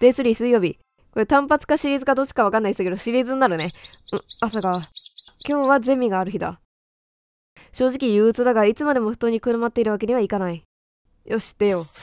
Day3 水曜日。これ単発かシリーズかどっちかわかんないですけど、シリーズになるね。朝か。今日はゼミがある日だ。正直憂鬱だが、いつまでも布団にくるまっているわけにはいかない。よし、出よう。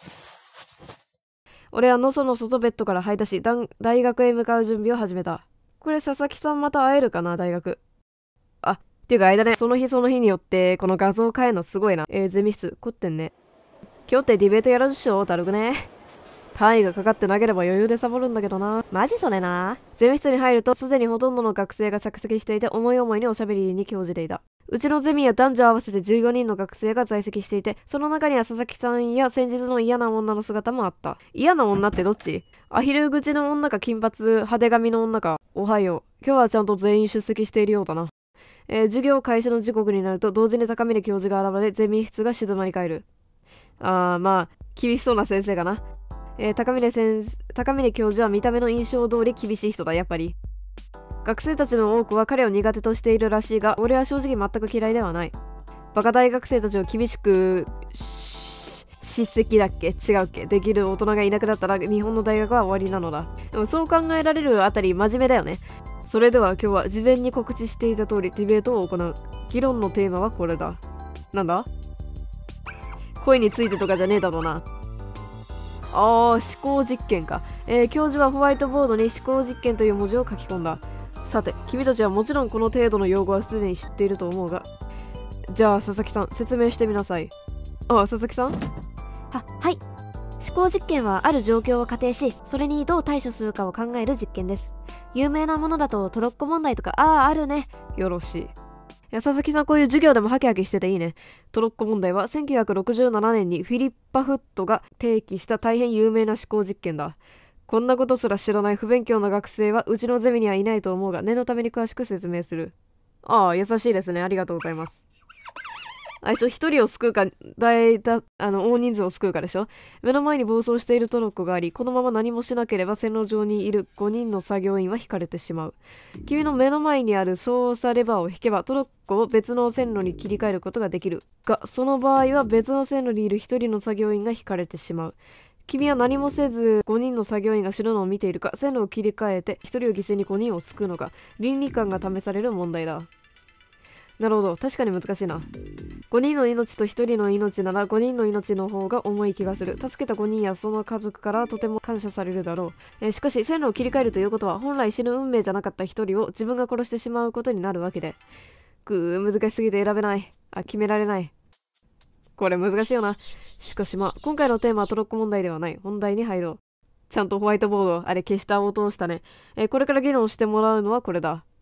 俺はのそのそとベッドから這い出し、大学へ向かう準備を始めた。これ佐々木さんまた会えるかな、大学。っていうか間ね、その日その日によってこの画像変えるのすごいな。ゼミ室、凝ってんね。今日ってディベートやるっしょ、だるくね。単位がかかってなければ余裕でサボるんだけどな。マジそれな。ゼミ室に入るとすでにほとんどの学生が着席していて、思い思いにおしゃべりに興じていた。うちのゼミは男女合わせて14人の学生が在籍していて、その中には佐々木さんや先日の嫌な女の姿もあった。嫌な女ってどっち？アヒル口の女か金髪派手髪の女か。おはよう。今日はちゃんと全員出席しているようだな。授業開始の時刻になると同時に高峰教授が現れ、ゼミ室が静まり返る。まあ厳しそうな先生かな。高峰教授は見た目の印象通り厳しい人だ、やっぱり。学生たちの多くは彼を苦手としているらしいが、俺は正直全く嫌いではない。バカ大学生たちを厳しく叱責だっけ違うっけできる大人がいなくなったら日本の大学は終わりなのだ。でもそう考えられるあたり真面目だよね。それでは今日は事前に告知していた通りディベートを行う。議論のテーマはこれだ。なんだ？恋についてとかじゃねえだろうな。思考実験か。教授はホワイトボードに思考実験という文字を書き込んだ。さて、君たちはもちろんこの程度の用語はすでに知っていると思うが。じゃあ、佐々木さん、説明してみなさい。佐々木さん？ はい。思考実験はある状況を仮定し、それにどう対処するかを考える実験です。有名なものだとトロッコ問題とか、あるね。 よろしい。佐々木さん、こういう授業でもハキハキしてていいね。トロッコ問題は1967年にフィリッパ・フットが提起した大変有名な思考実験だ。こんなことすら知らない不勉強な学生はうちのゼミにはいないと思うが、念のために詳しく説明する。優しいですね。ありがとうございます。一人を救うか、大人数を救うかでしょ。目の前に暴走しているトロッコがあり、このまま何もしなければ線路上にいる5人の作業員は引かれてしまう。君の目の前にある操作レバーを引けばトロッコを別の線路に切り替えることができるが、その場合は別の線路にいる1人の作業員が引かれてしまう。君は何もせず5人の作業員が死ぬのを見ているか、線路を切り替えて1人を犠牲に5人を救うのか、倫理観が試される問題だ。なるほど、確かに難しいな。5人の命と1人の命なら5人の命の方が重い気がする。助けた5人やその家族からとても感謝されるだろう。しかし線路を切り替えるということは本来死ぬ運命じゃなかった1人を自分が殺してしまうことになるわけで。難しすぎて選べない。決められない。これ難しいよな。しかし今回のテーマはトロッコ問題ではない。本題に入ろう。ちゃんとホワイトボード、消したを通したね。これから議論してもらうのはこれだ。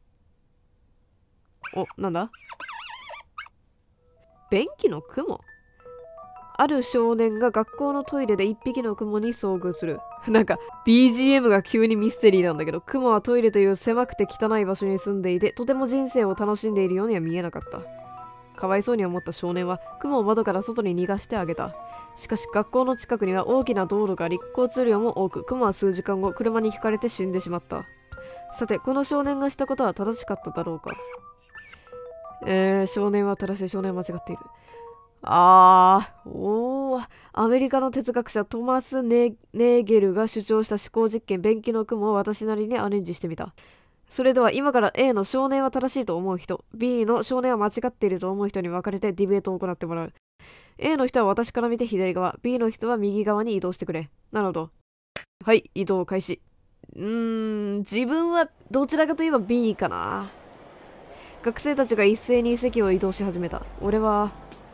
なんだ？便器の雲？ある少年が学校のトイレで一匹の雲に遭遇する。なんか BGM が急にミステリーなんだけど、雲はトイレという狭くて汚い場所に住んでいて、とても人生を楽しんでいるようには見えなかった。かわいそうに思った少年は雲を窓から外に逃がしてあげた。しかし学校の近くには大きな道路があり、交通量も多く、雲は数時間後車にひかれて死んでしまった。さて、この少年がしたことは正しかっただろうか。少年は正しい、少年は間違っている。アメリカの哲学者トマス・ネーゲルが主張した思考実験便器の雲を私なりにアレンジしてみた。それでは今から A の少年は正しいと思う人、B の少年は間違っていると思う人に分かれてディベートを行ってもらう。A の人は私から見て左側、B の人は右側に移動してくれ。なるほど。はい、移動開始。自分はどちらかといえば B かな。学生たちが一斉に席を移動し始めた。俺は、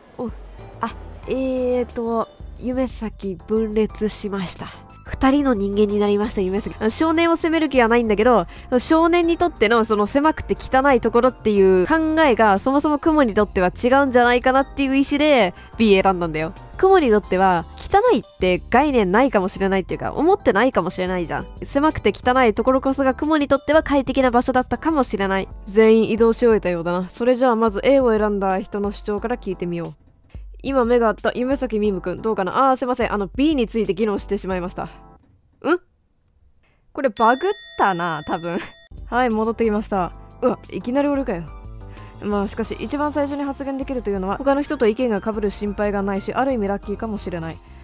夢咲分裂しました。2人の人間になりました、夢咲。少年を責める気はないんだけど、少年にとってのその狭くて汚いところっていう考えがそもそも雲にとっては違うんじゃないかなっていう意思で B 選んだんだよ。雲にとっては汚いって概念ないかもしれないっていうか、思ってないかもしれないじゃん。狭くて汚いところこそが雲にとっては快適な場所だったかもしれない。全員移動し終えたようだな。それじゃあまず A を選んだ人の主張から聞いてみよう。今目があった夢咲みむくん、どうかな。すいません。B について議論してしまいました。これバグったな、多分。はい、戻ってきました。いきなり俺かよ。しかし、一番最初に発言できるというのは、他の人と意見が被る心配がないし、ある意味ラッキーかもしれない。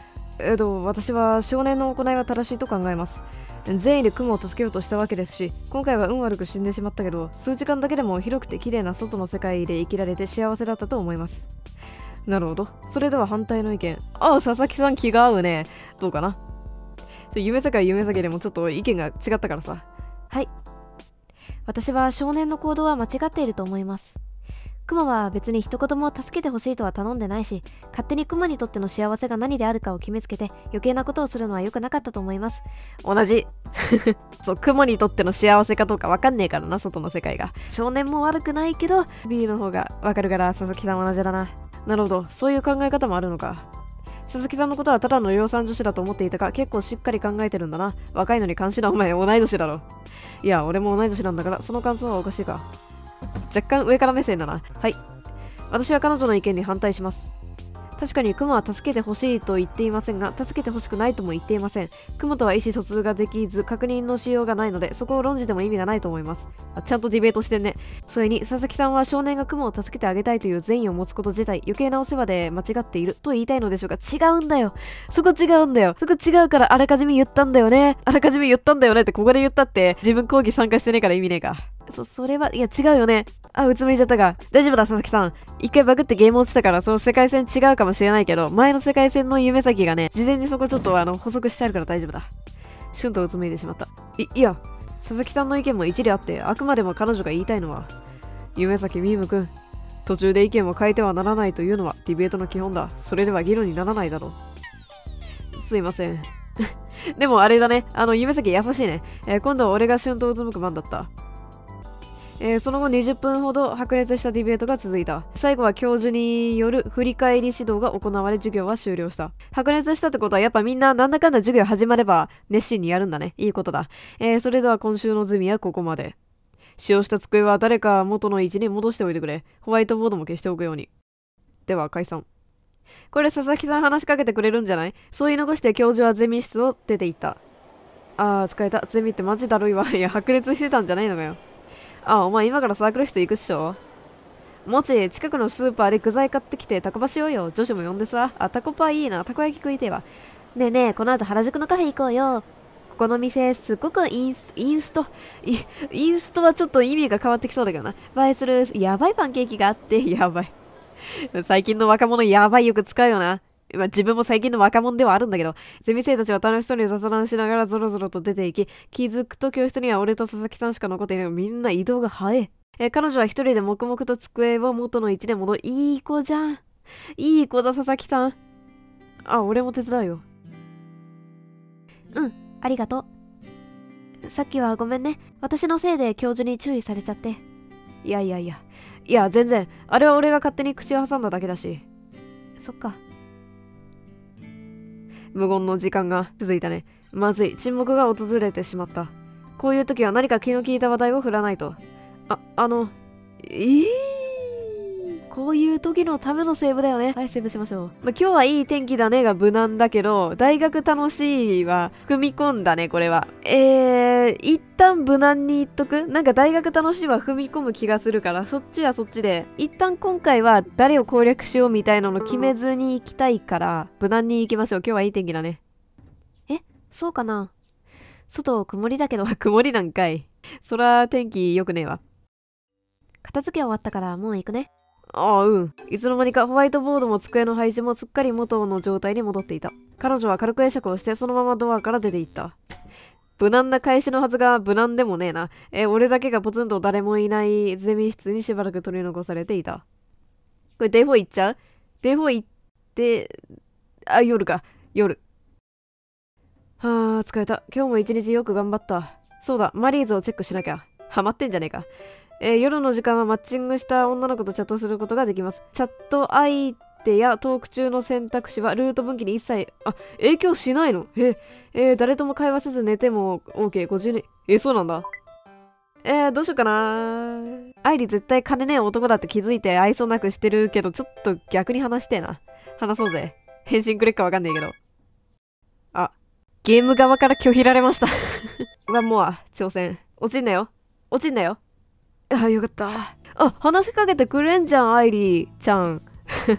私は少年の行いは正しいと考えます。善意で雲を助けようとしたわけですし、今回は運悪く死んでしまったけど、数時間だけでも広くて綺麗な外の世界で生きられて幸せだったと思います。なるほど。それでは反対の意見。佐々木さん気が合うね。どうかな。夢世界でもちょっと意見が違ったからさ。 はい。私は少年の行動は間違っていると思います。クマは別に一言も助けてほしいとは頼んでないし、勝手にクマにとっての幸せが何であるかを決めつけて余計なことをするのは良くなかったと思います。 同じ。そう、クマにとっての幸せかどうかわかんねえからな、外の世界が。少年も悪くないけど、B の方がわかるから佐々木さん同じだな。なるほど、そういう考え方もあるのか。佐々木さんのことはただの量産女子だと思っていたが、結構しっかり考えてるんだな。若いのに監視なお前同い年だろ。いや、俺も同い年なんだから、その感想はおかしいか。若干上から目線だな。はい。私は彼女の意見に反対します。確かにクマは助けてほしいと言っていませんが、助けてほしくないとも言っていません。クマとは意思疎通ができず、確認のしようがないので、そこを論じても意味がないと思います。ちゃんとディベートしてんね。それに、佐々木さんは少年がクマを助けてあげたいという善意を持つこと自体、余計なお世話で間違っていると言いたいのでしょうか。違うんだよ。そこ違うんだよ。そこ違うからあらかじめ言ったんだよね。あらかじめ言ったんだよねってここで言ったって、自分講義参加してねえから意味ねえか。それは、いや違うよね。うつむいちゃったが。大丈夫だ、佐々木さん。一回バグってゲーム落ちたから、その世界線違うかもしれないけど、前の世界線の夢先がね、事前にそこちょっと補足してあるから大丈夫だ。シュンとうつむいてしまった。いや、佐々木さんの意見も一理あって、あくまでも彼女が言いたいのは、夢先ビームくん、途中で意見を変えてはならないというのはディベートの基本だ。それでは議論にならないだろう。すいません。でもあれだね、夢先優しいね。今度は俺がシュンとうつむく番だった。その後20分ほど白熱したディベートが続いた。最後は教授による振り返り指導が行われ授業は終了した。白熱したってことはやっぱみんななんだかんだ授業始まれば熱心にやるんだね。いいことだ。それでは今週のズミはここまで。使用した机は誰か元の位置に戻しておいてくれ。ホワイトボードも消しておくように。では解散。これ佐々木さん話しかけてくれるんじゃない？そう言い残して教授はゼミ室を出て行った。疲れた。ゼミってマジだるいわ。いや、白熱してたんじゃないのかよ。お前今からサークル室行くっしょ？もち、近くのスーパーで具材買ってきてタコパしようよ。女子も呼んでさ。タコパいいな。たこ焼き食いてえわ。 ねえねえ、この後原宿のカフェ行こうよ。ここの店、すっごくインストはちょっと意味が変わってきそうだけどな。映えする、やばいパンケーキがあって、やばい。 最近の若者やばいよく使うよな。自分も最近の若者ではあるんだけど、ゼミ生たちは楽しそうに雑談しながらゾロゾロと出ていき、気づくと教室には俺と佐々木さんしか残っていない。みんな移動が早い。彼女は一人で黙々と机を元の位置で戻り、いい子じゃん。いい子だ、佐々木さん。俺も手伝うよ。 うん、ありがとう。さっきはごめんね。私のせいで教授に注意されちゃって。 いや、全然。あれは俺が勝手に口を挟んだだけだし。 そっか。 無言の時間が続いたね。まずい、沈黙が訪れてしまった。こういう時は何か気の利いた話題を振らないと。こういう時のためのセーブだよね。はい、セーブしましょう。今日はいい天気だねが無難だけど、大学楽しいは踏み込んだね、これは。一旦無難に言っとく？なんか大学楽しいは踏み込む気がするから、そっちはそっちで。一旦今回は誰を攻略しようみたいなの決めずに行きたいから、無難に行きましょう。今日はいい天気だね。 そうかな。外曇りだけど。 曇りなんかい。そら天気良くねえわ。 片付け終わったからもう行くね。 うん。いつの間にかホワイトボードも机の配置もすっかり元の状態に戻っていた。彼女は軽く会釈をしてそのままドアから出て行った。無難な返しのはずが無難でもねえな。俺だけがポツンと誰もいないゼミ室にしばらく取り残されていた。これデフォ行っちゃう？デフォ行って、夜か。夜。疲れた。今日も一日よく頑張った。そうだ、マリーズをチェックしなきゃ。ハマってんじゃねえか。夜の時間はマッチングした女の子とチャットすることができます。チャット相手やトーク中の選択肢はルート分岐に一切、影響しないの？誰とも会話せず寝ても OK52。そうなんだ。どうしようかな。愛理絶対金ねえ男だって気づいて愛想なくしてるけど、ちょっと逆に話してえな。話そうぜ。返信くれっかわかんねえけど。ゲーム側から拒否られました。もう挑戦。落ちんなよ。よかった。話しかけてくれんじゃん、アイリーちゃん。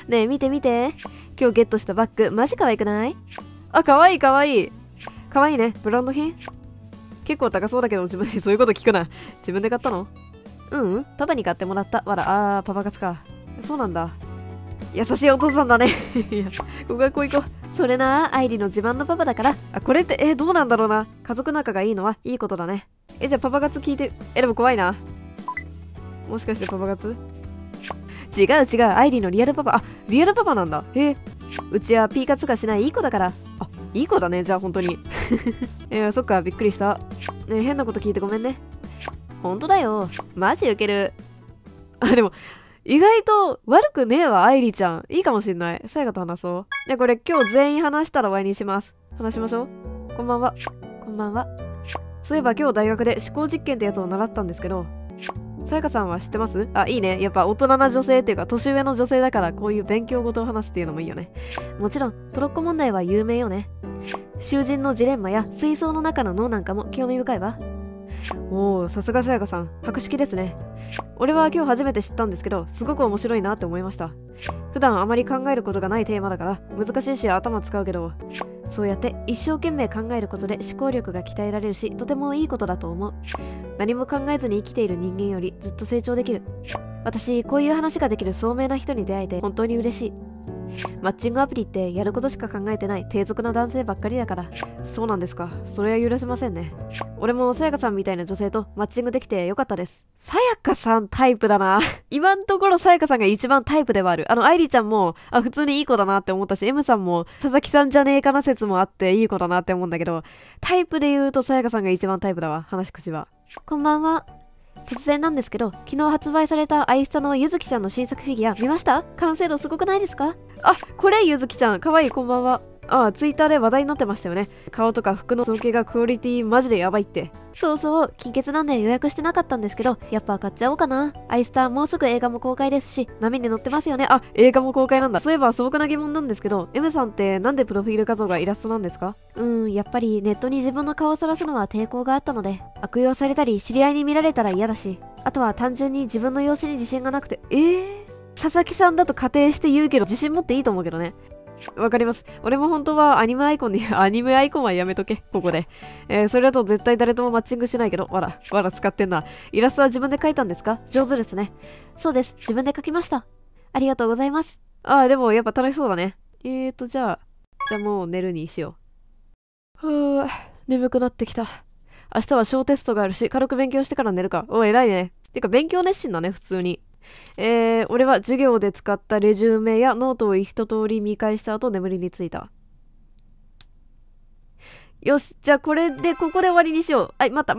ねえ見て見て。今日ゲットしたバッグマジ可愛くない？ あ、かわいいかわいい。かわいいね。ブランド品？結構高そうだけど自分にそういうこと聞くな。自分で買ったの？ うん、パパに買ってもらった。わら、 パパ活か。そうなんだ。優しいお父さんだね。いや、ここ行こう。 それな、愛梨の自慢のパパだから。 あ、これって、どうなんだろうな。家族仲がいいのはいいことだね。じゃあパパ活聞いて、でも怖いな。もしかしてパパ活？違う、愛梨のリアルパパ。あ、リアルパパなんだ。うちはピーカツがしないいい子だから。あ、いい子だね、じゃあ本当に。そっか、びっくりした。ね、変なこと聞いてごめんね。 ほんとだよ。マジウケる。 あ、でも、意外と悪くねえわ、愛梨ちゃん。いいかもしんない。さやかと話そう。じゃあこれ今日全員話したら終わりにします。話しましょう。こんばんは。 こんばんは。 そういえば今日大学で思考実験ってやつを習ったんですけど、さやかさんは知ってます？あ、いいね。やっぱ大人な女性っていうか年上の女性だからこういう勉強事を話すっていうのもいいよね。 もちろん、トロッコ問題は有名よね。囚人のジレンマや水槽の中の脳なんかも興味深いわ。 おー、さすがさやかさん。博識ですね。俺は今日初めて知ったんですけど、すごく面白いなって思いました。普段あまり考えることがないテーマだから難しいし頭使うけど、 そうやって一生懸命考えることで思考力が鍛えられるし、とてもいいことだと思う。何も考えずに生きている人間よりずっと成長できる。私、こういう話ができる聡明な人に出会えて本当に嬉しい。マッチングアプリってやることしか考えてない低俗な男性ばっかりだから。 そうなんですか。それは許せませんね。俺もさやかさんみたいな女性とマッチングできてよかったです。さやかさんタイプだな。今んところさやかさんが一番タイプではある。愛梨ちゃんも、普通にいい子だなって思ったし、M さんも佐々木さんじゃねえかな説もあっていい子だなって思うんだけど、タイプで言うとさやかさんが一番タイプだわ。話し口は。 こんばんは。突然なんですけど、昨日発売されたアイスタのゆずきちゃんの新作フィギュア見ました？完成度すごくないですか？ あ、これゆずきちゃん。かわいい、こんばんは。ツイッターで話題になってましたよね。顔とか服の造形がクオリティマジでやばいって。 そうそう、金欠なんで予約してなかったんですけど、やっぱ買っちゃおうかな。アイスターもうすぐ映画も公開ですし、波に乗ってますよね。 映画も公開なんだ。そういえば素朴な疑問なんですけど、M さんってなんでプロフィール画像がイラストなんですか？ やっぱりネットに自分の顔を晒すのは抵抗があったので、悪用されたり知り合いに見られたら嫌だし、あとは単純に自分の容姿に自信がなくて。 佐々木さんだと仮定して言うけど自信持っていいと思うけどね。わかります。俺も本当はアニメアイコンはやめとけ、ここで。それだと絶対誰ともマッチングしないけど、わら使ってんな。イラストは自分で描いたんですか？上手ですね。 そうです。自分で描きました。ありがとうございます。 でもやっぱ楽しそうだね。じゃあもう寝るにしよう。眠くなってきた。明日は小テストがあるし、軽く勉強してから寝るか。偉いね。てか勉強熱心だね、普通に。俺は授業で使ったレジュメやノートを一通り見返した後眠りについた。よし、じゃあここで終わりにしよう。また。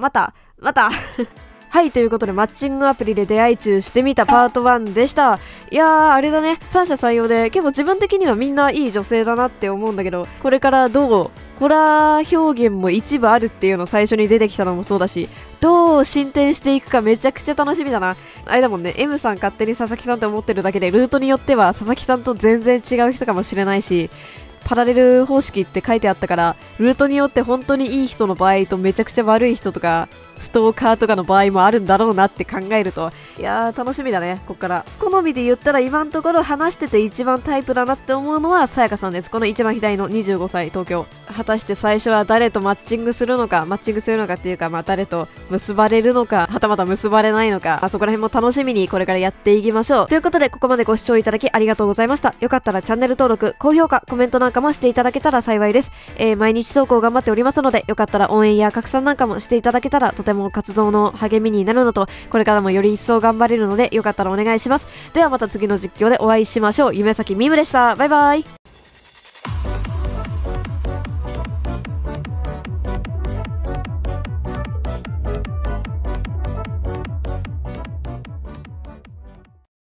はい、ということでマッチングアプリで出会い中してみたパート1でした。いやー、あれだね。三者採用で結構自分的にはみんないい女性だなって思うんだけど、これからどうホラー表現も一部あるっていうの最初に出てきたのもそうだし、どう進展していくかめちゃくちゃ楽しみだな。あれだもんね、M さん勝手に佐々木さんって思ってるだけで、ルートによっては佐々木さんと全然違う人かもしれないし、パラレル方式って書いてあったから、ルートによって本当にいい人の場合とめちゃくちゃ悪い人とか、ストーカーとかの場合もあるんだろうなって考えると、いやー楽しみだね、こっから。好みで言ったら今のところ話してて一番タイプだなって思うのはさやかさんです。この一番左の25歳東京。果たして最初は誰とマッチングするのかっていうか、誰と結ばれるのか、はたまた結ばれないのか、そこら辺も楽しみにこれからやっていきましょう。ということでここまでご視聴いただきありがとうございました。よかったらチャンネル登録、高評価、コメントなんかもしていただけたら幸いです。毎日投稿頑張っておりますので、よかったら応援や拡散なんかもしていただけたらとても活動の励みになるのと、これからもより一層頑張れるのでよかったらお願いします。ではまた次の実況でお会いしましょう。夢咲みむでした。バイバイ。